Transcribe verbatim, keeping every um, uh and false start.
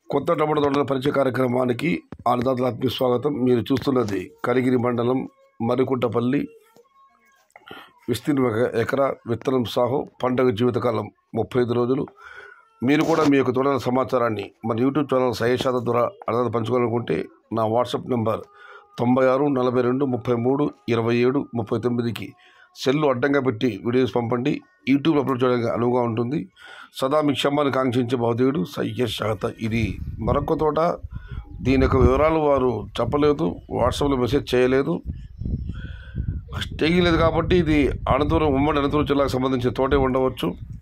కొత్త టమాటో తోటల పరిచయ కార్యక్రమానికి అన్నదాతలకు స్వాగతం. మీరు చూస్తున్నది కలికిరి మండలం మరికుంటపల్లి. విస్తీర్ణ ఎకరా, విత్తనం సాహు, పంటగ జీవితకాలం ముప్పై ఐదు రోజులు. మీరు కూడా మీ యొక్క తోటల సమాచారాన్ని మన యూట్యూబ్ ఛానల్ సయ్యద్ ద్వారా అన్నదాత పంచుకోవాలనుకుంటే నా వాట్సాప్ నెంబర్ తొంభై ఆరు నలభై రెండు ముప్పై మూడు ఇరవై ఏడు ముప్పై తొమ్మిదికి సెల్లు అడ్డంగా పెట్టి వీడియోస్ పంపండి. యూట్యూబ్ అప్లోడ్ చేయడానికి అనువుగా ఉంటుంది. సదా మీ క్షమాన్ని కాంక్షించే బహుదేవుడు సయ్యద్. ఇది మరొక తోట. దీని యొక్క వివరాలు వారు చెప్పలేదు, వాట్సాప్లో మెసేజ్ చేయలేదు, చేయలేదు కాబట్టి ఇది అనంతపురం ఉమ్మడి అనంతపురం జిల్లాకు సంబంధించిన తోటే ఉండవచ్చు.